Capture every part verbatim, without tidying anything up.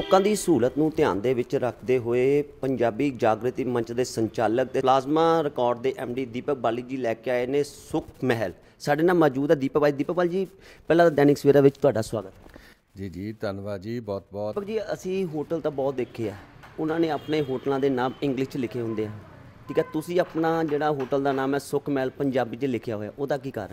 ਲੋਕਾਂ ਦੀ ਸਹੂਲਤ ਨੂੰ ਧਿਆਨ ਦੇ ਵਿੱਚ ਰੱਖਦੇ ਹੋਏ ਪੰਜਾਬੀ ਜਾਗਰਤੀ ਮੰਚ ਦੇ ਸੰਚਾਲਕ ਤੇ ਪਲਾਜ਼ਮਾ ਰਿਕਾਰਡ ਦੇ ਐਮ ਡੀ ਦੀਪਕ ਬਾਲੀ ਜੀ ਲੈ ਕੇ ਆਏ ਨੇ ਸੁਖ ਮਹਿਲ। ਸਾਡੇ ਨਾਲ ਮੌਜੂਦ ਹੈ ਦੀਪਕ ਬਾਈ। ਦੀਪਕ ਬਾਲੀ ਜੀ, ਪਹਿਲਾਂ ਤਾਂ ਦੈਨਿਕ ਸਵੇਰਾ ਵਿੱਚ ਤੁਹਾਡਾ ਸਵਾਗਤ। ਜੀ ਜੀ ਧੰਨਵਾਦ ਜੀ, ਬਹੁਤ ਬਹੁਤ। ਦੀਪਕ ਜੀ, ਅਸੀਂ ਹੋਟਲ ਤਾਂ ਬਹੁਤ ਦੇਖੇ ਆ, ਉਹਨਾਂ ਨੇ ਆਪਣੇ ਹੋਟਲਾਂ ਦੇ ਨਾਮ ਇੰਗਲਿਸ਼ 'ਚ ਲਿਖੇ ਹੁੰਦੇ ਆ, ਠੀਕ ਹੈ। ਤੁਸੀਂ ਆਪਣਾ ਜਿਹੜਾ ਹੋਟਲ ਦਾ ਨਾਮ ਹੈ ਸੁਖ ਮਹਿਲ ਪੰਜਾਬੀ 'ਚ ਲਿਖਿਆ ਹੋਇਆ, ਉਹਦਾ ਕੀ ਕਾਰਨ?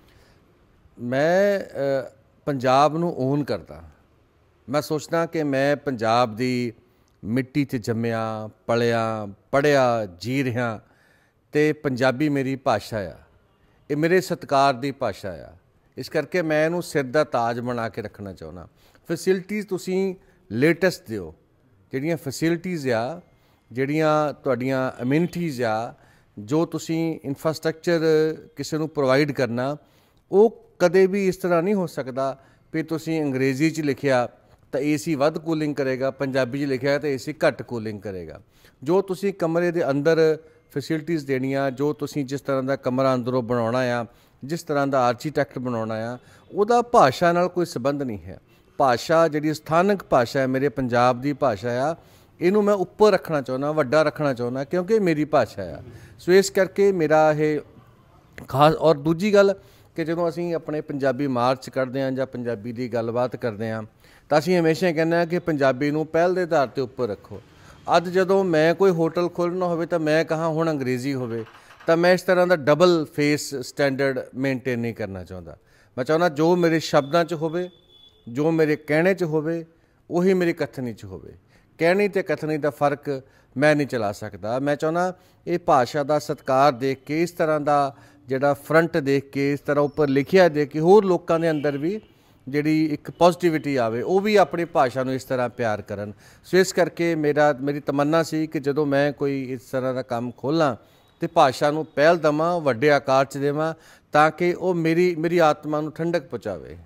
ਮੈਂ ਪੰਜਾਬ ਨੂੰ ਓਨ ਕਰਦਾ। मैं सोचदा कि मैं पंजाब दी मिट्टी 'च जम्मिया पलिया पढ़िया जी रहा तो पंजाबी मेरी भाषा आ, ये मेरे सत्कार दी भाषा आ। इस करके मैं इहनूं सिर दा ताज बना के रखना चाहुंदा। फैसिलिटीज़ तुसीं लेटैसट दिओ, जिहड़ियां फैसिलिटीज़ आ, जिहड़ियां तुहाडीआं अम्यूनिटीज़ आ, जो तुसीं इंफ्रास्ट्रक्चर किसी नूं प्रोवाइड करना, वो कदे भी इस तरह नहीं हो सकदा भी तुसीं अंग्रेज़ी च लिखिया तो ए सी वध कूलिंग करेगा, पंजाबी च लिखा है तो ए सी घट कूलिंग करेगा। जो तुसी कमरे के अंदर फैसिलिटीज़ देनिया, जो तुसी जिस तरह का कमरा अंदरों बनाना आ, जिस तरह का आर्कीटैक्ट बनाना आ, उहदा भाषा नाल कोई संबंध नहीं है। भाषा जिहड़ी स्थानक भाषा है, मेरे पंजाब की भाषा आ, इनू मैं उपर रखना चाहुंदा, वड्डा रखना चाहुंदा, क्योंकि मेरी भाषा आ। सो इस करके मेरा ये खास। और दूजी गल कि जो असीं अपने पंजाबी मार्च करते हैं जां पंजाबी की गलबात करते हैं तो असीं हमेशा कहने कि पंजाबी नूं पहल दे आधार ते उपर रखो। अज जदों मैं कोई होटल खोलना होवे तो मैं कहाँ हुण अंग्रेज़ी होवे, तो मैं इस तरह का डबल फेस स्टैंडर्ड मेनटेन नहीं करना चाहता। मैं चाहुंदा जो मेरे शब्दां च होवे, जो मेरे कहने च होवे, उही मेरी कथनी च होवे। कहनी ते कथनी का फर्क मैं नहीं चला सकता। मैं चाहुंदा ये भाषा का सत्कार देख के, इस तरह का जिहड़ा फ्रंट देख के, इस तरह उपर लिखिया देख के होर लोकां दे अंदर भी जिहड़ी एक पॉजिटिविटी आवे, वो भी अपनी भाषा नूं इस तरह प्यार करन। सो इस करके मेरा मेरी तमन्ना सी कि जदों मैं कोई इस तरह का काम खोलां तो भाषा नूं पहल देवां, वड्डे आकार च देवां, ताकि वो मेरी मेरी आत्मा नूं ठंडक पहुँचावे।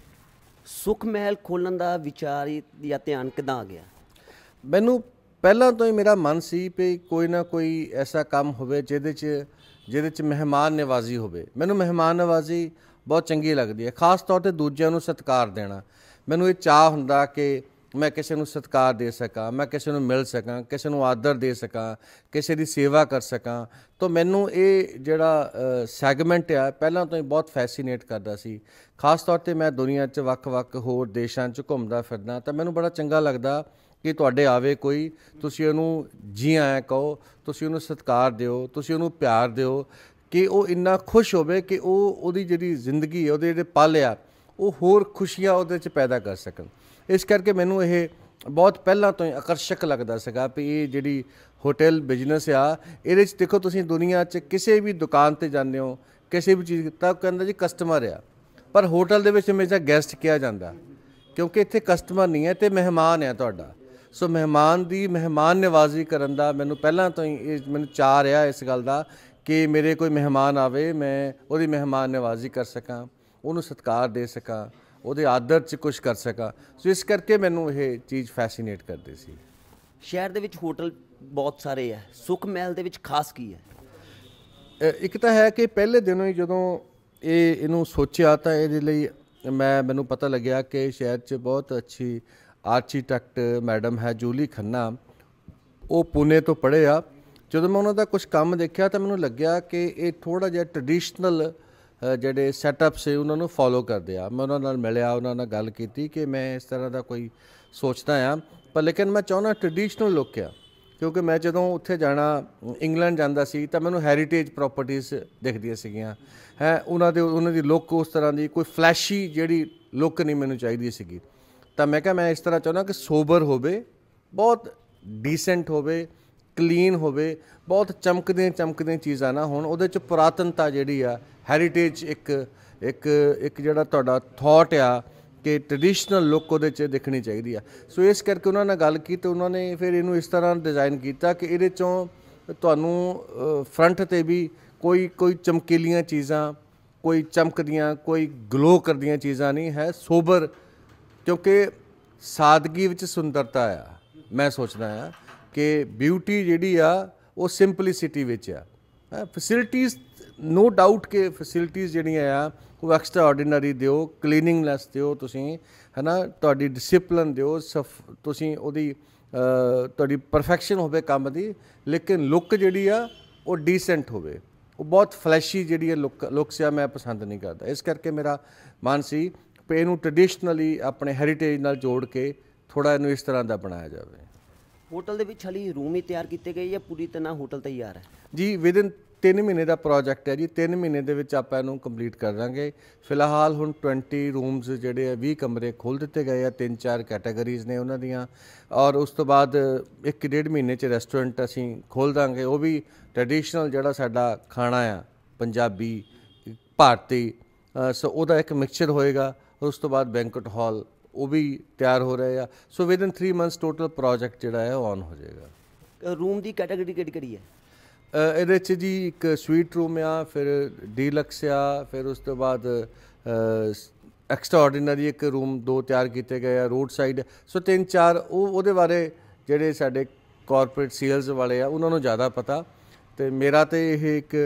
सुख महल खोलण दा विचार या ध्यान किदां आ गया? मैनूं पहलां तो ही मेरा मन सी भी कोई ना कोई ऐसा काम होवे जिहदे च जिहदे च मेहमान नवाजी होवे। मैनूं मेहमान नवाजी बहुत चंगी लगती है, खास तौर पर दूजिਆਂ ਨੂੰ सत्कार देना। मैनूं ये चाह हुंदा कि मैं किसी ਨੂੰ सत्कार दे सकां, मैं किसी ਨੂੰ मिल सकां, किसी ਨੂੰ आदर दे सकां, किसी ਦੀ सेवा कर सकां। तो मैनूं ये ਜਿਹੜਾ सैगमेंट आ ਪਹਿਲਾਂ ਤੋਂ ਹੀ बहुत फैसीनेट करदा सी। खास तौर पर मैं दुनिया 'ਚ ਵੱਖ-ਵੱਖ ਹੋਰ ਦੇਸ਼ਾਂ 'ਚ ਘੁੰਮਦਾ ਫਿਰਦਾ, ਤਾਂ ਮੈਨੂੰ ਬੜਾ ਚੰਗਾ ਲੱਗਦਾ कि ਤੁਹਾਡੇ ਆਵੇ ਕੋਈ, ਤੁਸੀਂ ਉਹਨੂੰ ਜੀ ਆਇਆਂ ਕਹੋ, ਤੁਸੀਂ ਉਹਨੂੰ ਸਤਿਕਾਰ ਦਿਓ, ਤੁਸੀਂ ਉਹਨੂੰ ਪਿਆਰ ਦਿਓ कि वो इन्ना खुश होवे कि वो उहदी जिहड़ी जिंदगी है, उहदे जिहड़े पल आ, वो होर खुशियां उहदे च पैदा कर सकन। इस करके मैनूं ये बहुत पहलां तो ही आकर्षक लगदा सीगा भी ये जिहड़ी होटल बिजनेस आ, इहदे च देखो तुसीं दुनिया च किसी भी दुकान ते जांदे हो, किसी भी चीज़ तां कहंदा जी कस्टमर आ, पर होटल दे विच हमेशा गैसट किहा जांदा, क्योंकि इत्थे कस्टमर नहीं है, ते मेहमान आ तुहाडा। सो मेहमान की मेहमान नवाजी करन दा मैनूं पहलां तो ही मैनूं चाह रहा इस गल दा कि मेरे कोई मेहमान आवे, मैं उहदी मेहमान नवाजी कर सकां, उहनूं सत्कार दे सकां, उहदे आदर च कुछ कर सकां। सो इस करके मैनूं ये चीज़ फैसीनेट करदी सी। शहर दे विच होटल बहुत सारे है, सुख महल दे विच खास की है? एक तो है कि पहले दिनों ही जदों ये इहनूं सोचिया तो इहदे लई मैं मैनूं पता लग्या कि शहर च बहुत अच्छी आर्कीटैक्ट मैडम है जूली खन्ना, वो पुणे तो पढ़े आ। ਜਦੋਂ मैं उन्होंने कुछ काम देखा तो मैनूं लग्या कि ये थोड़ा जिहा ट्रडिशनल ਜਿਹੜੇ सैटअप से उन्होंने फॉलो करते आ। मैं उन्होंने मिलिया, उन्होंने गल की कि मैं इस तरह का कोई सोचता हाँ, पर लेकिन मैं चाहना ट्रडिशनल लुक आ, क्योंकि मैं जदों उत्थे जाना इंग्लैंड जाता सी तो मैनूं हैरीटेज प्रॉपर्टीज़ दिखदियां सीगियां है, उन्हां दे उन्हां दी लुक उस तरह की कोई फ्लैशी जिहड़ी लुक नहीं मैनूं चाहिदी सीगी। तो मैं कहा मैं इस तरह चाहना कि सोबर होवे, बहुत डिसेंट होवे, क्लीन होवे, बहुत चमकदियां चमकदियां चीज़ां ना होण, उहदे च पुरातनता जिहड़ी आ, हैरीटेज एक एक एक जिहड़ा तुहाडा थॉट आ कि ट्रडिशनल लुक उहदे च दिखनी चाहिदी आ। सो इस करके उन्होंने नाल गल की तो उन्होंने फिर इहनूं इस तरह डिज़ाइन किया कि इहदे चों तुहानूं फ्रंट ते भी कोई कोई चमकीलियां चीज़ां, कोई चमकदियां, कोई ग्लो करदियां चीज़ां नहीं है, सोबर, क्योंकि सादगी विच सुंदरता आ। मैं सोचदा आ कि ब्यूटी जिहड़ी आ वो सिंपलिसिटी विच आ। फैसिलिटीज़ नो डाउट कि फैसिलिटीज़ ਜਿਹੜੀਆਂ ਆ ਉਹ ਐਕਸਟਰਾ ਆਰਡੀਨਰੀ ਦਿਓ, ਕਲੀਨਿੰਗਨੈਸ ਦਿਓ, ਤੁਸੀਂ ਹੈ ਨਾ, ਤੁਹਾਡੀ ਡਿਸਿਪਲਿਨ ਦਿਓ, ਸਫ ਤੁਸੀਂ ਉਹਦੀ ਤੁਹਾਡੀ ਪਰਫੈਕਸ਼ਨ ਹੋਵੇ ਕੰਮ ਦੀ, ਲੇਕਿਨ ਲੁੱਕ ਜਿਹੜੀ ਆ ਉਹ ਡੀਸੈਂਟ ਹੋਵੇ। ਉਹ ਬਹੁਤ ਫਲੈਸ਼ੀ ਜਿਹੜੀ ਹੈ ਲੁੱਕ ਲੁੱਕਸ ਆ ਮੈਂ ਪਸੰਦ ਨਹੀਂ ਕਰਦਾ। ਇਸ ਕਰਕੇ ਮੇਰਾ ਮਨ ਸੀ ਕਿ ਇਹਨੂੰ ਟ੍ਰੈਡੀਸ਼ਨਲੀ ਆਪਣੇ ਹੈਰੀਟੇਜ ਨਾਲ ਜੋੜ ਕੇ ਥੋੜ੍ਹਾ ਇਹਨੂੰ ਇਸ ਤਰ੍ਹਾਂ ਦਾ ਬਣਾਇਆ ਜਾਵੇ। ਹੋਟਲ ਦੇ ਵਿੱਚ ਹਾਲੀ ਰੂਮ ਹੀ ਤਿਆਰ ਕੀਤੇ ਗਏ ਜਾਂ ਪੂਰੀ ਤਰ੍ਹਾਂ ਹੋਟਲ ਤਿਆਰ ਹੈ? ਜੀ ਵਿਦਿਨ ਤਿੰਨ ਮਹੀਨੇ ਦਾ ਪ੍ਰੋਜੈਕਟ ਹੈ ਜੀ। ਤਿੰਨ ਮਹੀਨੇ ਦੇ ਵਿੱਚ ਆਪਾਂ ਇਹਨੂੰ ਕੰਪਲੀਟ ਕਰ ਦਾਂਗੇ। ਫਿਲਹਾਲ ਹੁਣ ਵੀਹ ਰੂਮਸ ਜਿਹੜੇ ਆ ਵੀਹ ਕਮਰੇ ਖੋਲ੍ਹ ਦਿੱਤੇ ਗਏ ਆ, ਤਿੰਨ ਚਾਰ ਕੈਟਾਗਰੀਜ਼ ਨੇ ਉਹਨਾਂ ਦੀਆਂ, ਔਰ ਉਸ ਤੋਂ ਬਾਅਦ ਇੱਕ ਡੇਢ ਮਹੀਨੇ 'ਚ ਰੈਸਟੋਰੈਂਟ ਅਸੀਂ ਖੋਲ੍ਹ ਦਾਂਗੇ। ਉਹ ਵੀ ਟ੍ਰੈਡੀਸ਼ਨਲ ਜਿਹੜਾ ਸਾਡਾ ਖਾਣਾ ਆ, ਪੰਜਾਬੀ ਭਾਰਤੀ, ਸੋ ਉਹਦਾ ਇੱਕ ਮਿਕਸਚਰ ਹੋਏਗਾ। ਉਸ ਤੋਂ ਬਾਅਦ ਬੈਂਕਟ ਹਾਲ ਉਹ ਵੀ ਤਿਆਰ ਹੋ ਰਹੇ ਆ। So within three months total project ਜਿਹੜਾ ਹੈ ਉਹ ਔਨ ਹੋ ਜਾਏਗਾ। ਰੂਮ ਦੀ ਕੈਟਾਗਰੀ ਕਿਹੜੀ ਕਿਹੜੀ ਹੈ? ਇਹਦੇ 'ਚ ਜੀ ਇੱਕ ਸਵੀਟ ਰੂਮ ਆ, ਫਿਰ ਡੀਲਕਸ ਆ, ਫਿਰ ਉਸ ਤੋਂ ਬਾਅਦ ਐਕਸਟਰਾ ਆਰਡੀਨਰੀ ਇੱਕ ਰੂਮ ਦੋ ਤਿਆਰ ਕੀਤੇ ਗਏ ਆ, ਰੋਡ ਸਾਈਡ। ਸੋ ਤਿੰਨ ਚਾਰ ਉਹ ਉਹਦੇ ਬਾਰੇ ਜਿਹੜੇ ਸਾਡੇ ਕਾਰਪੋਰੇਟ ਸੇਲਸ ਵਾਲੇ ਆ ਉਹਨਾਂ ਨੂੰ ਜ਼ਿਆਦਾ ਪਤਾ, ਅਤੇ ਮੇਰਾ ਤਾਂ ਇਹ ਇੱਕ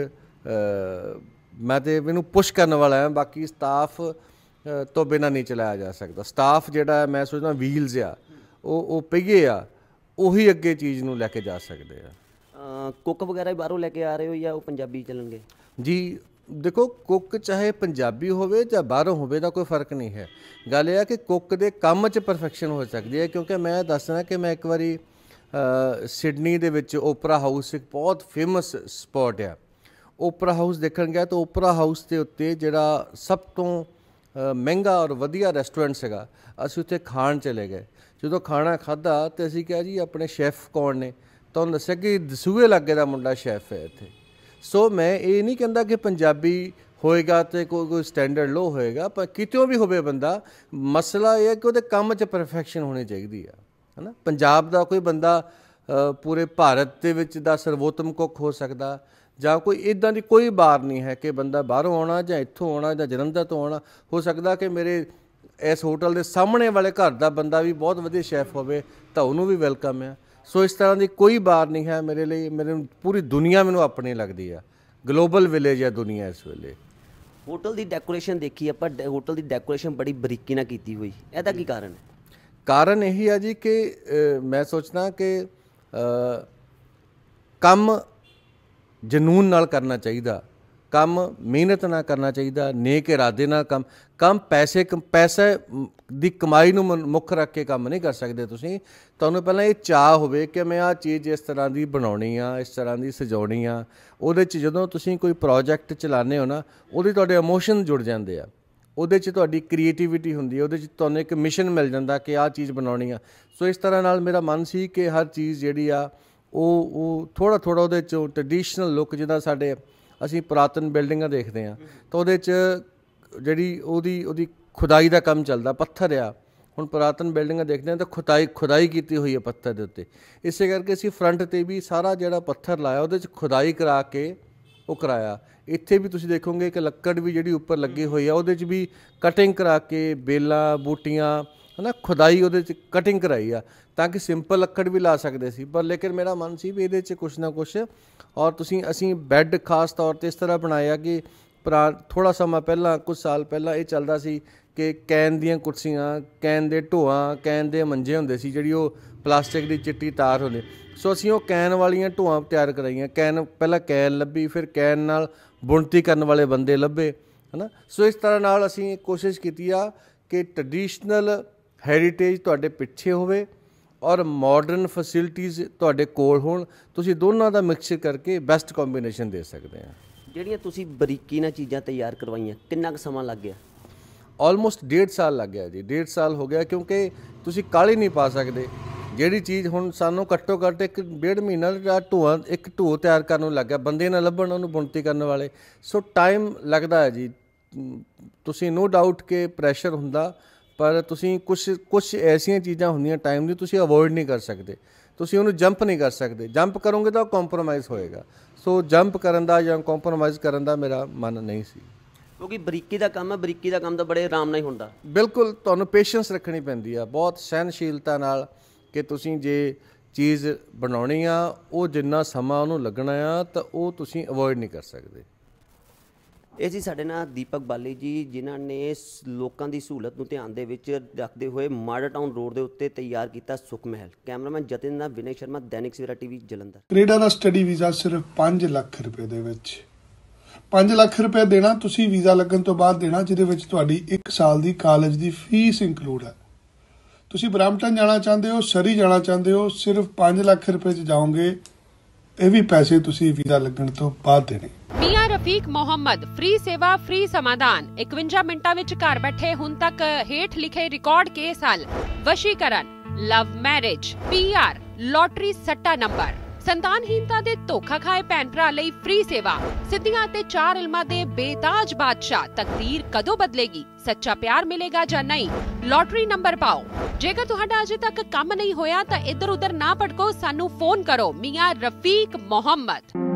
ਮੈਂ ਤਾਂ ਇਹਨੂੰ ਪੁਸ਼ ਕਰਨ ਵਾਲਾ ਹਾਂ। ਬਾਕੀ ਸਟਾਫ ਤੋਂ ਬਿਨਾਂ ਨਹੀਂ ਚਲਾਇਆ ਜਾ ਸਕਦਾ। ਸਟਾਫ ਜਿਹੜਾ ਮੈਂ ਸੋਚਦਾ ਵੀਲਸ ਆ, ਉਹ ਉਹ ਪਹੀਏ ਆ, ਉਹੀ ਅੱਗੇ ਚੀਜ਼ ਨੂੰ ਲੈ ਕੇ ਜਾ ਸਕਦੇ ਆ। ਕੁੱਕ ਵਗੈਰਾ ਬਾਹਰੋਂ ਲੈ ਕੇ ਆ ਰਹੇ ਹੋ ਜਾਂ ਉਹ ਪੰਜਾਬੀ ਚੱਲਣਗੇ? ਜੀ ਦੇਖੋ, ਕੁੱਕ ਚਾਹੇ ਪੰਜਾਬੀ ਹੋਵੇ ਜਾਂ ਬਾਹਰੋਂ ਹੋਵੇ ਦਾ ਕੋਈ ਫਰਕ ਨਹੀਂ ਹੈ। ਗੱਲ ਇਹ ਆ ਕਿ ਕੁੱਕ ਦੇ ਕੰਮ 'ਚ ਪਰਫੈਕਸ਼ਨ ਹੋ ਸਕਦੀ ਹੈ। ਕਿਉਂਕਿ ਮੈਂ ਦੱਸਣਾ ਕਿ ਮੈਂ ਇੱਕ ਵਾਰੀ ਸਿਡਨੀ ਦੇ ਵਿੱਚ ਓਪਰਾ ਹਾਊਸ ਇੱਕ ਬਹੁਤ ਫੇਮਸ ਸਪੌਟ ਆ, ਓਪਰਾ ਹਾਊਸ ਦੇਖਣ ਗਿਆ। ਤਾਂ ਓਪਰਾ ਹਾਊਸ ਦੇ ਉੱਤੇ ਜਿਹੜਾ ਸਭ ਤੋਂ ਮਹਿੰਗਾ ਔਰ ਵਧੀਆ ਰੈਸਟੋਰੈਂਟ ਸੀਗਾ, ਅਸੀਂ ਉੱਥੇ ਖਾਣ ਚਲੇ ਗਏ। ਜਦੋਂ ਖਾਣਾ ਖਾਧਾ ਤਾਂ ਅਸੀਂ ਕਿਹਾ ਜੀ ਆਪਣੇ ਸ਼ੈਫ ਕੌਣ ਨੇ? ਤਾਂ ਉਹਨੂੰ ਦੱਸਿਆ ਕਿ ਦਸੂਹੇ ਲਾਗੇ ਦਾ ਮੁੰਡਾ ਸ਼ੈਫ ਹੈ ਇੱਥੇ। ਸੋ ਮੈਂ ਇਹ ਨਹੀਂ ਕਹਿੰਦਾ ਕਿ ਪੰਜਾਬੀ ਹੋਏਗਾ ਅਤੇ ਕੋਈ ਕੋਈ ਸਟੈਂਡਰਡ ਲੋ ਹੋਏਗਾ, ਪਰ ਕਿਤੋਂ ਵੀ ਹੋਵੇ ਬੰਦਾ, ਮਸਲਾ ਇਹ ਹੈ ਕਿ ਉਹਦੇ ਕੰਮ 'ਚ ਪਰਫੈਕਸ਼ਨ ਹੋਣੀ ਚਾਹੀਦੀ ਆ, ਹੈ ਨਾ। ਪੰਜਾਬ ਦਾ ਕੋਈ ਬੰਦਾ ਪੂਰੇ ਭਾਰਤ ਦੇ ਵਿੱਚ ਦਾ ਸਰਵੋਤਮ ਕੁੱਕ ਹੋ ਸਕਦਾ, ਜਾਂ ਕੋਈ ਇੱਦਾਂ ਦੀ ਕੋਈ ਬਾਰ ਨਹੀਂ ਹੈ ਕਿ ਬੰਦਾ ਬਾਹਰੋਂ ਆਉਣਾ ਜਾਂ ਇੱਥੋਂ ਆਉਣਾ ਜਾਂ ਜਲੰਧਰ ਤੋਂ ਆਉਣਾ। ਹੋ ਸਕਦਾ ਕਿ ਮੇਰੇ ਇਸ ਹੋਟਲ ਦੇ ਸਾਹਮਣੇ ਵਾਲੇ ਘਰ ਦਾ ਬੰਦਾ ਵੀ ਬਹੁਤ ਵਧੀਆ ਸ਼ੈਫ ਹੋਵੇ, ਤਾਂ ਉਹਨੂੰ ਵੀ ਵੈਲਕਮ ਆ। ਸੋ ਇਸ ਤਰ੍ਹਾਂ ਦੀ ਕੋਈ ਬਾਰ ਨਹੀਂ ਹੈ ਮੇਰੇ ਲਈ। ਮੇਰੇ ਪੂਰੀ ਦੁਨੀਆ ਮੈਨੂੰ ਆਪਣੀ ਲੱਗਦੀ ਆ, ਗਲੋਬਲ ਵਿਲੇਜ ਹੈ ਦੁਨੀਆ ਇਸ ਵੇਲੇ। ਹੋਟਲ ਦੀ ਡੈਕੋਰੇਸ਼ਨ ਦੇਖੀ ਆਪਾਂ, ਹੋਟਲ ਦੀ ਡੈਕੋਰੇਸ਼ਨ ਬੜੀ ਬਰੀਕੀ ਨਾਲ ਕੀਤੀ ਹੋਈ, ਇਹਦਾ ਕੀ ਕਾਰਨ ਹੈ? ਕਾਰਨ ਇਹੀ ਆ ਜੀ ਕਿ ਮੈਂ ਸੋਚਦਾ ਕਿ ਕੰਮ ਜਨੂੰਨ ਨਾਲ ਕਰਨਾ ਚਾਹੀਦਾ, ਕੰਮ ਮਿਹਨਤ ਨਾਲ ਕਰਨਾ ਚਾਹੀਦਾ, ਨੇਕ ਇਰਾਦੇ ਨਾਲ ਕੰਮ ਕੰਮ ਪੈਸੇ ਪੈਸੇ ਦੀ ਕਮਾਈ ਨੂੰ ਮੁੱਖ ਰੱਖ ਕੇ ਕੰਮ ਨਹੀਂ ਕਰ ਸਕਦੇ ਤੁਸੀਂ। ਤੁਹਾਨੂੰ ਪਹਿਲਾਂ ਇਹ ਚਾਅ ਹੋਵੇ ਕਿ ਮੈਂ ਆਹ ਚੀਜ਼ ਇਸ ਤਰ੍ਹਾਂ ਦੀ ਬਣਾਉਣੀ ਆ, ਇਸ ਤਰ੍ਹਾਂ ਦੀ ਸਜਾਉਣੀ ਆ। ਉਹਦੇ 'ਚ ਜਦੋਂ ਤੁਸੀਂ ਕੋਈ ਪ੍ਰੋਜੈਕਟ ਚਲਾਉਂਦੇ ਹੋ ਨਾ, ਉਹਦੇ ਤੁਹਾਡੇ ਇਮੋਸ਼ਨ ਜੁੜ ਜਾਂਦੇ ਆ, ਉਹਦੇ 'ਚ ਤੁਹਾਡੀ ਕ੍ਰੀਏਟੀਵਿਟੀ ਹੁੰਦੀ ਹੈ, ਉਹਦੇ 'ਚ ਤੁਹਾਨੂੰ ਇੱਕ ਮਿਸ਼ਨ ਮਿਲ ਜਾਂਦਾ ਕਿ ਆਹ ਚੀਜ਼ ਬਣਾਉਣੀ ਆ। ਸੋ ਇਸ ਤਰ੍ਹਾਂ ਨਾਲ ਮੇਰਾ ਮਨ ਸੀ ਕਿ ਹਰ ਚੀਜ਼ ਜਿਹੜੀ ਆ ਉਹ ਉਹ ਥੋੜ੍ਹਾ ਥੋੜ੍ਹਾ ਉਹਦੇ 'ਚੋਂ ਟਰਡੀਸ਼ਨਲ ਲੁੱਕ, ਜਿੱਦਾਂ ਸਾਡੇ ਅਸੀਂ ਪੁਰਾਤਨ ਬਿਲਡਿੰਗਾਂ ਦੇਖਦੇ ਹਾਂ ਤਾਂ ਉਹਦੇ 'ਚ ਜਿਹੜੀ ਉਹਦੀ ਉਹਦੀ ਖੁਦਾਈ ਦਾ ਕੰਮ ਚੱਲਦਾ, ਪੱਥਰ ਆ। ਹੁਣ ਪੁਰਾਤਨ ਬਿਲਡਿੰਗਾਂ ਦੇਖਦੇ ਹਾਂ ਤਾਂ ਖੁਦਾਈ ਖੁਦਾਈ ਕੀਤੀ ਹੋਈ ਹੈ ਪੱਥਰ ਦੇ ਉੱਤੇ। ਇਸੇ ਕਰਕੇ ਅਸੀਂ ਫਰੰਟ 'ਤੇ ਵੀ ਸਾਰਾ ਜਿਹੜਾ ਪੱਥਰ ਲਾਇਆ ਉਹਦੇ 'ਚ ਖੁਦਾਈ ਕਰਾ ਕੇ ਉਹ ਕਰਾਇਆ। ਇੱਥੇ ਵੀ ਤੁਸੀਂ ਦੇਖੋਗੇ ਕਿ ਲੱਕੜ ਵੀ ਜਿਹੜੀ ਉੱਪਰ ਲੱਗੀ ਹੋਈ ਆ ਉਹਦੇ 'ਚ ਵੀ ਕਟਿੰਗ ਕਰਾ ਕੇ, ਬੇਲਾਂ ਬੂਟੀਆਂ, ਹੈ ਨਾ, ਖੁਦਾਈ ਉਹਦੇ 'ਚ ਕਟਿੰਗ ਕਰਾਈ ਆ, ਤਾਂ ਕਿ ਸਿੰਪਲ ਲੱਕੜ ਵੀ ਲਾ ਸਕਦੇ ਸੀ। ਪਰ ਲੇਕਿਨ ਮੇਰਾ ਮਨ ਸੀ ਵੀ ਇਹਦੇ 'ਚ ਕੁਛ ਨਾ ਕੁਛ। ਔਰ ਤੁਸੀਂ ਅਸੀਂ ਬੈੱਡ ਖਾਸ ਤੌਰ 'ਤੇ ਇਸ ਤਰ੍ਹਾਂ ਬਣਾਇਆ ਕਿ ਪੁਰਾ ਥੋੜ੍ਹਾ ਸਮਾਂ ਪਹਿਲਾਂ, ਕੁਛ ਸਾਲ ਪਹਿਲਾਂ ਇਹ ਚੱਲਦਾ ਸੀ ਕਿ ਕੈਨ ਦੀਆਂ ਕੁਰਸੀਆਂ, ਕੈਨ ਦੇ ਢੋਆਂ, ਕੈਨ ਦੇ ਮੰਜੇ ਹੁੰਦੇ ਸੀ, ਜਿਹੜੀ ਉਹ ਪਲਾਸਟਿਕ ਦੀ ਚਿੱਟੀ ਤਾਰ ਹੁੰਦੀ। ਸੋ ਅਸੀਂ ਉਹ ਕੈਨ ਵਾਲੀਆਂ ਢੋਆਂ ਤਿਆਰ ਕਰਾਈਆਂ। ਕੈਨ ਪਹਿਲਾਂ ਕੈਨ ਲੱਭੀ, ਫਿਰ ਕੈਨ ਨਾਲ ਬੁਣਤੀ ਕਰਨ ਵਾਲੇ ਬੰਦੇ ਲੱਭੇ, ਹੈ ਨਾ। ਸੋ ਇਸ ਤਰ੍ਹਾਂ ਨਾਲ ਅਸੀਂ ਕੋਸ਼ਿਸ਼ ਕੀਤੀ ਆ ਕਿ ਟਰਡੀਸ਼ਨਲ ਹੈਰੀਟੇਜ ਤੁਹਾਡੇ ਪਿੱਛੇ ਹੋਵੇ ਔਰ ਮਾਡਰਨ ਫੈਸਿਲਿਟੀਜ਼ ਤੁਹਾਡੇ ਕੋਲ ਹੋਣ। ਤੁਸੀਂ ਦੋਨਾਂ ਦਾ ਮਿਕਸਚਰ ਕਰਕੇ ਬੈਸਟ ਕੰਬੀਨੇਸ਼ਨ ਦੇ ਸਕਦੇ ਆ। ਜਿਹੜੀਆਂ ਤੁਸੀਂ ਬਰੀਕੀ ਨਾਲ ਚੀਜ਼ਾਂ ਤਿਆਰ ਕਰਵਾਈਆਂ, ਕਿੰਨਾ ਕੁ ਸਮਾਂ ਲੱਗ ਗਿਆ? ਆਲਮੋਸਟ ਡੇਢ ਸਾਲ ਲੱਗ ਗਿਆ ਜੀ, ਡੇਢ ਸਾਲ ਹੋ ਗਿਆ। ਕਿਉਂਕਿ ਤੁਸੀਂ ਕਾਹਲੀ ਨਹੀਂ ਪਾ ਸਕਦੇ। ਜਿਹੜੀ ਚੀਜ਼ ਹੁਣ ਸਾਨੂੰ ਘੱਟੋ ਘੱਟ ਇੱਕ ਡੇਢ ਮਹੀਨਾ ਦਾ ਢੋਆ, ਇੱਕ ਢੋ ਤਿਆਰ ਕਰਨ ਨੂੰ ਲੱਗ ਗਿਆ, ਬੰਦੇ ਨਾ ਲੱਭਣ ਉਹਨੂੰ ਬੁਣਤੀ ਕਰਨ ਵਾਲੇ। ਸੋ ਟਾਈਮ ਲੱਗਦਾ ਹੈ ਜੀ। ਤੁਸੀਂ ਨੋ ਡਾਊਟ ਕਿ ਪ੍ਰੈਸ਼ਰ ਹੁੰਦਾ, ਪਰ ਤੁਸੀਂ ਕੁਛ ਕੁਛ ਐਸੀਆਂ ਚੀਜ਼ਾਂ ਹੁੰਦੀਆਂ ਟਾਈਮ ਦੀ ਤੁਸੀਂ ਅਵੋਇਡ ਨਹੀਂ ਕਰ ਸਕਦੇ। ਤੁਸੀਂ ਉਹਨੂੰ ਜੰਪ ਨਹੀਂ ਕਰ ਸਕਦੇ। ਜੰਪ ਕਰੋਗੇ ਤਾਂ ਕੰਪਰੋਮਾਈਜ਼ ਹੋਏਗਾ। ਸੋ ਜੰਪ ਕਰਨ ਦਾ ਜਾਂ ਕੰਪਰੋਮਾਈਜ਼ ਕਰਨ ਦਾ ਮੇਰਾ ਮਨ ਨਹੀਂ ਸੀ। ਕਿਉਂਕਿ ਬਰੀਕੀ ਦਾ ਕੰਮ ਹੈ, ਬਰੀਕੀ ਦਾ ਕੰਮ ਤਾਂ ਬੜੇ ਆਰਾਮ ਨਾਲ ਹੀ ਹੁੰਦਾ। ਬਿਲਕੁਲ, ਤੁਹਾਨੂੰ ਪੇਸ਼ੈਂਸ ਰੱਖਣੀ ਪੈਂਦੀ ਆ, ਬਹੁਤ ਸਹਿਨਸ਼ੀਲਤਾ ਨਾਲ, ਕਿ ਤੁਸੀਂ ਜੇ ਚੀਜ਼ ਬਣਾਉਣੀ ਆ ਉਹ ਜਿੰਨਾ ਸਮਾਂ ਉਹਨੂੰ ਲੱਗਣਾ ਆ ਤਾਂ ਉਹ ਤੁਸੀਂ ਅਵੋਇਡ ਨਹੀਂ ਕਰ ਸਕਦੇ। ਇਹ ਸੀ ਸਾਡੇ ਨਾਲ ਦੀਪਕ ਬਾਲੀ ਜੀ, ਜਿਨ੍ਹਾਂ ਨੇ ਸ- ਲੋਕਾਂ ਦੀ ਸਹੂਲਤ ਨੂੰ ਧਿਆਨ ਦੇ ਵਿੱਚ ਰੱਖਦੇ ਹੋਏ ਮਾਡਲ ਟਾਊਨ ਰੋਡ ਦੇ ਉੱਤੇ ਤਿਆਰ ਕੀਤਾ ਸੁਖ ਮਹਿਲ। ਕੈਮਰਾਮੈਨ ਜਤਿਨ ਨਾਲ ਵਿਨੇ ਸ਼ਰਮਾ, ਦੈਨਿਕ ਸਵੇਰਾ ਟੀਵੀ, ਜਲੰਧਰ। ਕੈਨੇਡਾ ਦਾ ਸਟੱਡੀ ਵੀਜ਼ਾ ਸਿਰਫ ਪੰਜ ਲੱਖ ਰੁਪਏ ਦੇ ਵਿੱਚ। ਪੰਜ ਲੱਖ ਰੁਪਏ ਦੇਣਾ ਤੁਸੀਂ ਵੀਜ਼ਾ ਲੱਗਣ ਤੋਂ ਬਾਅਦ ਦੇਣਾ, ਜਿਹਦੇ ਵਿੱਚ ਤੁਹਾਡੀ ਇੱਕ ਸਾਲ ਦੀ ਕਾਲਜ ਦੀ ਫੀਸ ਇੰਕਲੂਡ ਹੈ। ਤੁਸੀਂ ਬਰੈਂਪਟਨ ਜਾਣਾ ਚਾਹੁੰਦੇ ਹੋ, ਸਰੀ ਜਾਣਾ ਚਾਹੁੰਦੇ ਹੋ, ਸਿਰਫ ਪੰਜ ਲੱਖ ਰੁਪਏ 'ਚ ਜਾਓਗੇ। ਇਹ ਵੀ ਪੈਸੇ ਤੁਸੀਂ ਵੀਜ਼ਾ ਲੱਗਣ ਤੋਂ ਬਾਅਦ ਦੇਣੇ। ਮੀਆਂ ਰਫੀਕ ਮੁਹੰਮਦ, ਫ੍ਰੀ ਸੇਵਾ ਫ੍ਰੀ ਸਮਾਧਾਨ। ਇਕਵੰਜਾ ਮਿੰਟਾਂ ਵਿੱਚ ਘਰ ਬੈਠੇ ਹੁਣ ਤੱਕ ਹੇਠ ਲਿਖੇ ਰਿਕਾਰਡ ਕੇਸ ਹੱਲ। ਵਸ਼ੀਕਰਨ, love marriage, P R, lottery ਸੱਟਾ ਨੰਬਰ। ਸੰਤਾਨਹੀਨਤਾ ਦੇ ਧੋਖਾ ਖਾਏ ਭੈਣ ਭਰਾ ਲਈ ਫ੍ਰੀ ਸੇਵਾ। ਸਿੱਧੀਆਂ ਤੇ ਚਾਰ ਇਲਮਾਂ ਦੇ ਬੇਤਾਜ ਬਾਦਸ਼ਾਹ। ਤਕਦੀਰ ਕਦੋਂ ਬਦਲੇਗੀ? ਸੱਚਾ ਪਿਆਰ ਮਿਲੇਗਾ ਜਾਂ ਨਹੀਂ? ਲੋਟਰੀ ਨੰਬਰ ਪਾਓ। ਜੇਕਰ ਤੁਹਾਡਾ ਅਜੇ ਤੱਕ ਕੰਮ ਨਹੀਂ ਹੋਇਆ ਤਾਂ ਇੱਧਰ ਉੱਧਰ ਨਾ ਭਟਕੋ, ਸਾਨੂੰ ਫੋਨ ਕਰੋ। ਮੀਆਂ ਰਫੀਕ ਮੁਹੰਮਦ।